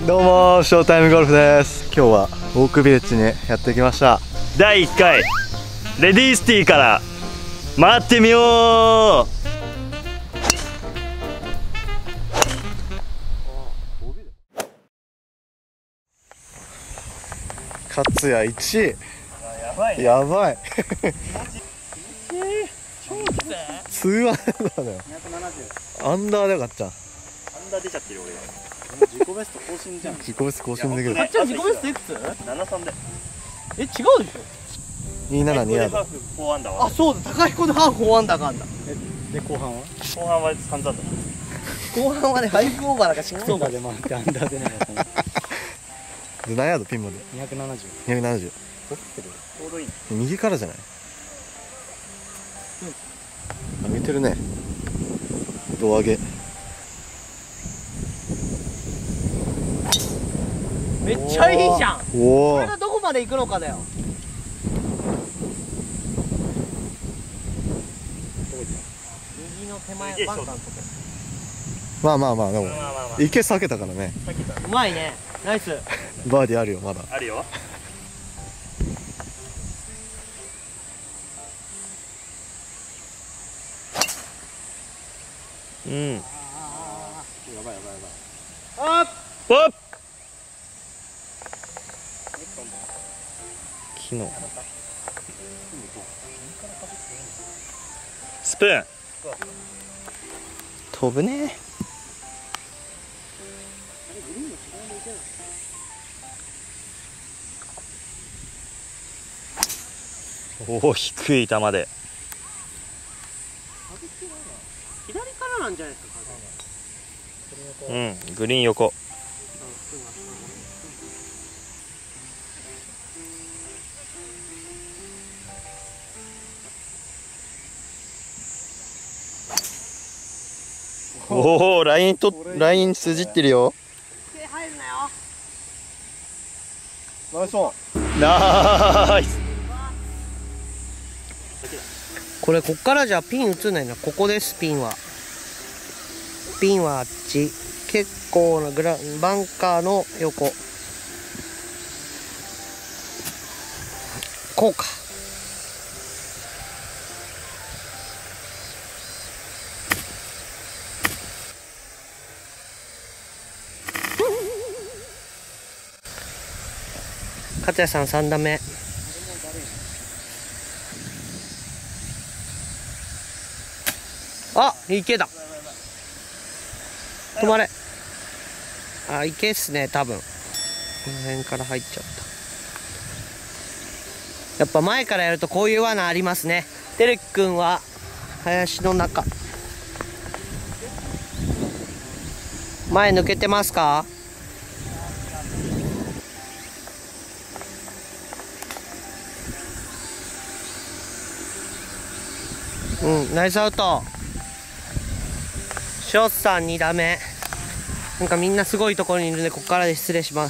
どうもショータイムゴルフです。今日はウォークビレッジにやってきました。 第1回レディースティーから回ってみよう。 勝也1位。 やばいね。 やばい超きつい。 2アンダーだよ。 270。 アンダーだよかっちゃん。 アンダー出ちゃってる俺。 自己ベスト更新じゃん。 自己ベスト更新できる。 あっちは自己ベストいくつ 73で。 違うでしょ。 272ヤード。 ハーフ4アンダーはあ、そうだ、高彦でハーフ4アンダーがあんだ。 で後半は後半は散々だ。 後半はね、5オーバーだから6オーバーで回ってアンダーでないやつね。 で何ヤードピンまで 270。 270。 ちょうどいい。 右からじゃない？上げてるね。胴上げ。 めっちゃいいじゃん。 おおこれ。がどこまで行くのかだよ。右の手前バンカーのとこ。 まあまあまあでもまあまあまあ。 池避けたからね。 さっきうまいね。ナイス。 バーディーあるよまだ。 あるよ。うん。 やばいやばいやばい。あっ。 おっ。昨日。スプーン。飛ぶね。おお、低い球で。 左からなんじゃないですか。 うん、グリーン横。おお、ライン筋ってるよ。 手入るなよ。 ナイスオン。 ナイス。 これこっからじゃピン映んないな。ここです。ピンはあっち。結構なバンカーの横。こうか。勝也さん3打目。あ、池だ。止まれ。あ、池っすね、多分。この辺から入っちゃった。やっぱ前からやるとこういう罠ありますね。てるきくんは林の中。前抜けてますか？うん、ナイスアウト。ショーツさん2打目。なんかみんなすごいところにいるんで、ここからで失礼します。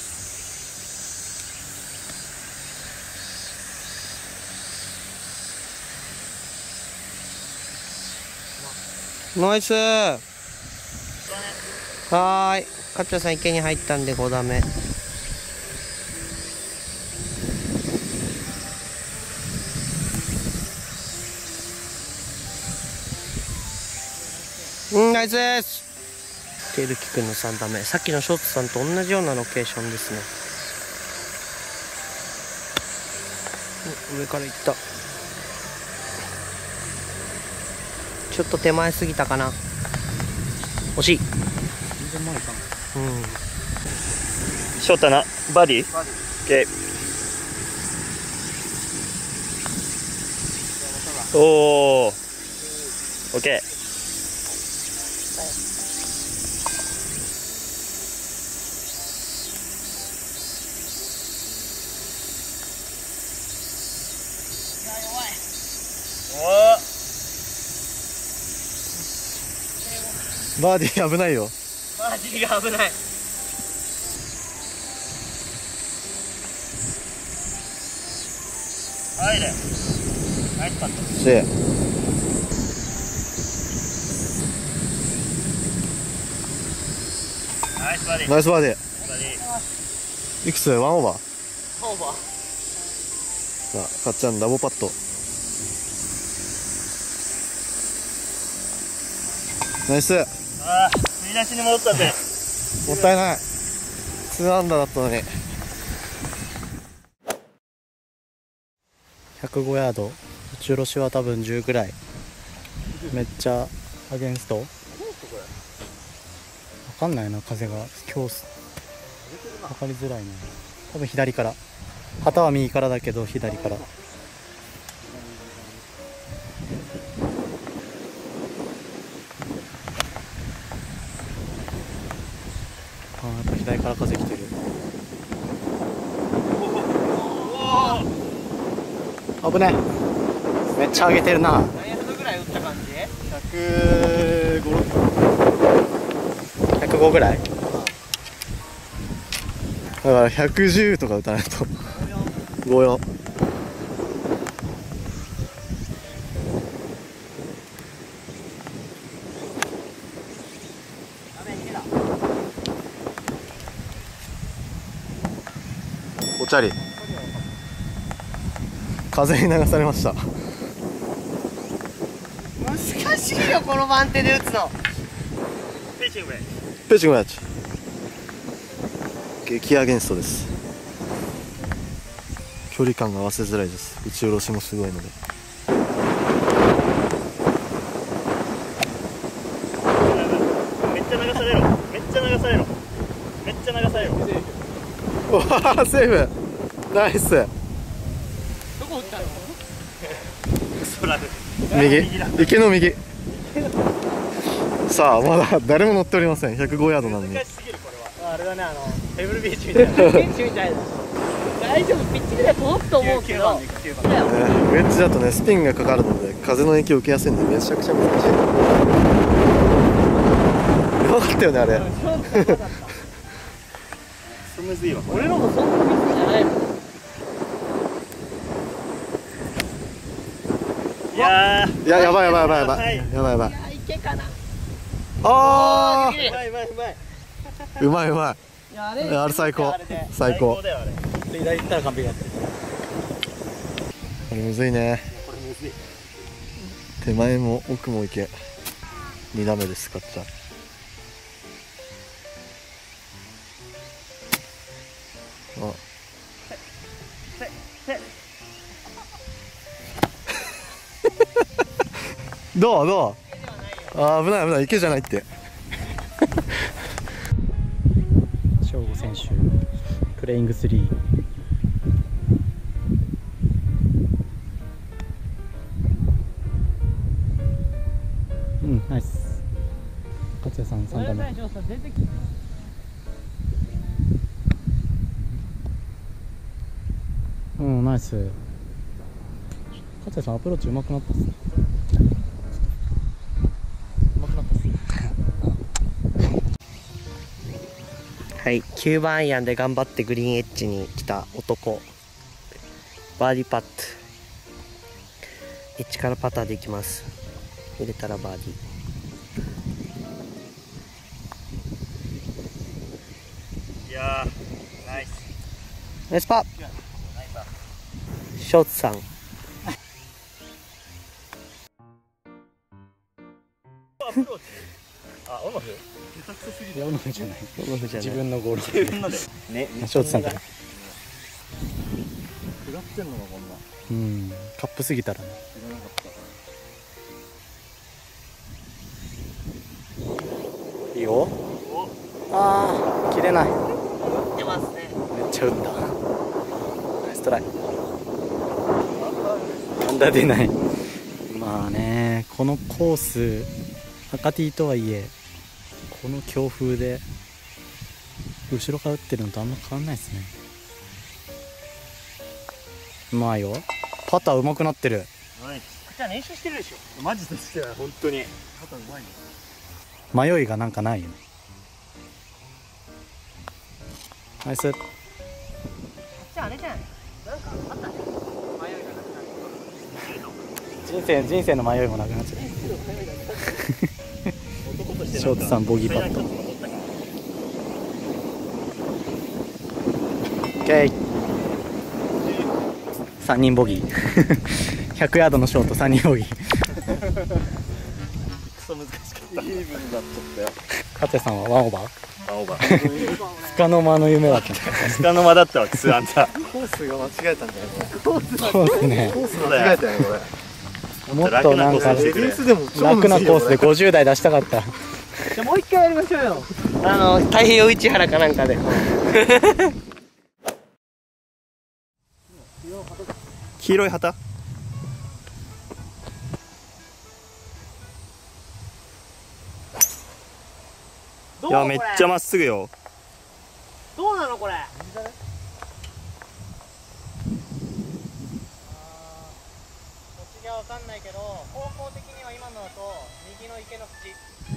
ナイス。はーい。勝也さん池に入ったんで5打目。ナイスです。てるきくんの3打目。さっきのショーツさんと同じようなロケーションですね。上から行った。ちょっと手前すぎたかな。惜しい。 全然前かな。 ショータな、バディ。オッケー。おお。オッケー。 バーディー危ないよ。 バーディーが危ない。 入れ。ナイスパット。 しナイスバーディー。 ナイスバーディバーディー。 ー。いくつ？ワンオーバー。 オーバー。 さあ、かっちゃんダボパット。ナイス。 ああ、振り出しに戻ったぜ。 もったいない。2アンダーだったのに。 105ヤード、打ち下ろしは多分10ぐらい。めっちゃアゲンスト。わかんないな、風が今日分かりづらいね。多分左から、旗は右からだけど左から。あー、やっぱ左から風来てる。危ない。めっちゃ上げてるな。 何ヤードぐらい打った感じ 105、 105ぐらい。 だから110とか打たないと。54。おチャリ。風に流されました。 難しいよ、この番手で打つの。 ピッチングウェイ。 ペチングマッチ。激アゲンストです。距離感が合わせづらいです。打ち下ろしもすごいので。 めっちゃ流されろ。めっちゃ流されろ。めっちゃ流されろ。 わあ、セーフ。ナイス。 どこ打ったの？ そらで。 右、池の右。さあ、まだ誰も乗っておりません。105ヤードなのに。 難しすぎるこれは。 あれだね、ペブルビーチみたいな。ペブルビーチみたいな。大丈夫、ピッチングで届くと思うけど。 ウェッジだとね、スピンがかかるので風の影響を受けやすいんでめちゃくちゃ難しい。やばかったよね、あれ。 むずいわ。 俺のもそんなミスじゃないもん。 いやー。 いや、やばいやばいやばいやばはいい。 やばいやばい。 いや、いけかな。 あうまいうまいうまい。 ー、うまいうまいや、あい。あれ最高あれで。 最高。 だよあれ。 左行ったら完璧だった。 これむずいね。 これむずい。 手前も奥も行け。2打目です、かっちゃん。あ、どうどう。あー、危ない危ない、池じゃないって。 翔吾選手プレイング3。うん、ナイス。勝也さん3打目。うん、ナイス。勝也さんアプローチ上手くなったっすね。上手くなったっすね。 はい、9番アイアンで頑張ってグリーンエッジに来た男。バーディーパット。エッジからパターでいきます。入れたらバーディー。 いやー、ナイス。 ナイスパー。ショーツさん。 あ、オノフ。 いや、オノフじゃない。 ゴルフじゃない。 自分のゴール。 自分ので。ね。 ショーツさんから。 下ってんのか、こんな。 うん、カップ過ぎたらね。 知らなかった。 いいよ。ああ、切れない。 出ますね。 めっちゃ打った。ナイストライ。アンダー出ない。まあね、このコース、赤 T とはいえ、この強風で後ろから打ってるのとあんま変わんないですね。うまいよ。パター上手くなってる。 じゃあ練習してるでしょ。 マジでしてない、本当に。 肩うまいね。 迷いがなんかないよね。ナイス。 じゃああれじゃない。なんかあったね。迷いがなくなる。 人生の迷いもなくなっちゃう。 男としてショーツさんボギーパット。 ト。 オッケー。3人ボギー。100ヤードのショート3人ボギー。 クソ難しかった。イーブンだっちゃったよ。 勝谷さんはワンオーバー。 ワンオーバー。 つかの間の夢だった。 つかの間だったわ、クスアンタ。 コースが間違えたんだよね。 そうですね。 コース間違えたよねこれ。 もっとなんかレディースでも超楽なコースで50台出したかった。 じゃあもう一回やりましょうよ。太平洋市原かなんかで。 黄色い旗。いや、めっちゃまっすぐよ。 どうなのこれ。 いや、わかんないけど、方向的には今のだと右の池の縁。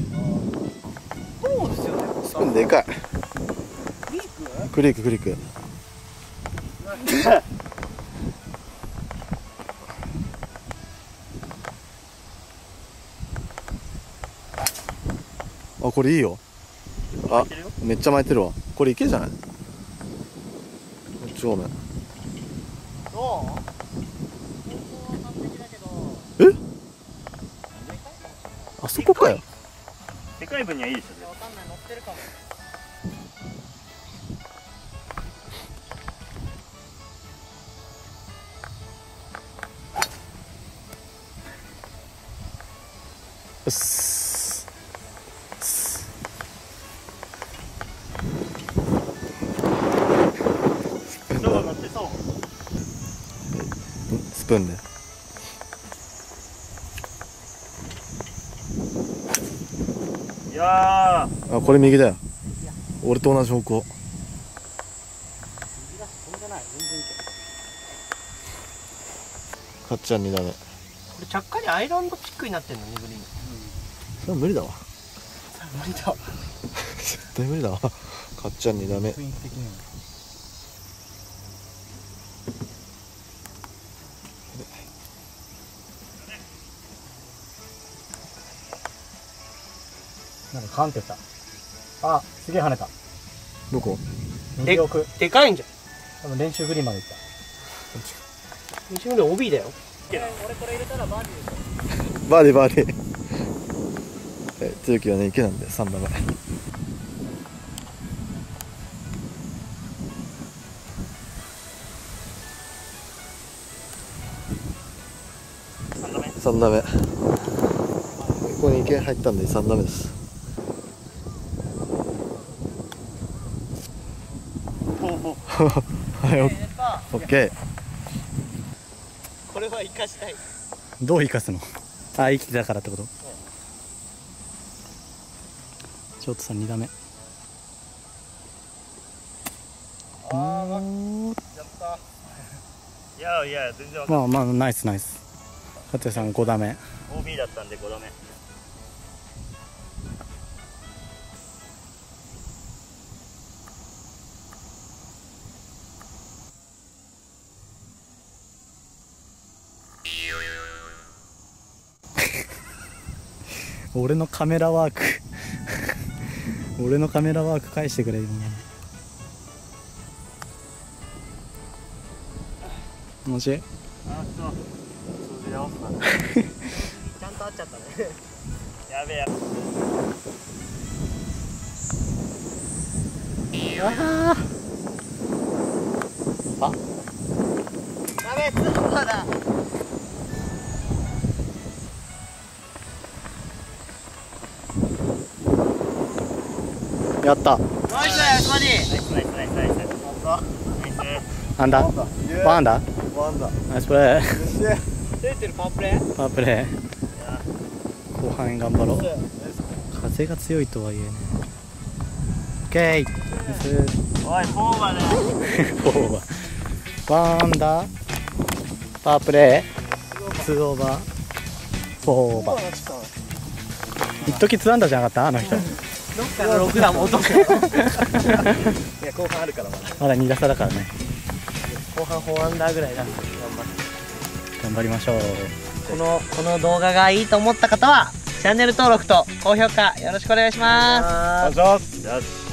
そうですよね。 スプーンでかい。クリーククリーク。あ、これいいよ。あ、めっちゃ巻いてるわ。これ池じゃない？超ね。 どう？方向は完璧だけど。 え？あそこかよ。 でかい分にはいいですよね。 わかんない、乗ってるかも。 うっす。 ちょうど乗ってそう。 スプーンで。 いやあ、これ右だよ。俺と同じ方向。かっちゃん2打目。 これちゃっかりアイランドチックになってんのねグリーン。 それは無理だわ。 無理だ。 絶対無理だわ。かっちゃん2打目。 雰囲気的には。なんかカンってた。あ、すげえ跳ねた。 どこ？ 右奥。 でかいんじゃん。 多分練習グリーンまで行った。 西村 OB だよ。 俺これ入れたらバーディーです。 バーディーバーディー。強気はね、池なんで3打目。3打目。ここに池入ったんで3打目です。はい、オッケー。 これは生かしたい。 どう生かすの？あ、生きてたからってこと？ちょっとさ、2打目。 いやいや、全然わかんない。 まあまあ、ナイスナイス。勝谷さん5打目。 OB だったんで5打目。 俺のカメラワーク俺のカメラワーク返してくれるね。もしあ、そう。数字で合わせたね。 ちゃんと合っちゃったね。 やべえやべダメ、ツーオーバーだ。 やった。 ナイスマジ。 ナイスナイスナイスナイスナイス。 アンダーワンアンダーワンダー。 ナイスプレー。 出てるパワープレー。 パワープレー。後半頑張ろう。風が強いとはいえね。オッケー。 おい、フォーバーだよ。 フォーオーバー。ワンアンダーパワープレー。ツーオーバー。フォーオーバー。一時ツーアンダーじゃなかったあの人。 どっから6打も落とす。いや後半あるからまだ2打差だからね。 後半4アンダーぐらいだ。 頑張りましょう。 この動画がいいと思った方はチャンネル登録と高評価よろしくお願いします。 お願いします。よし。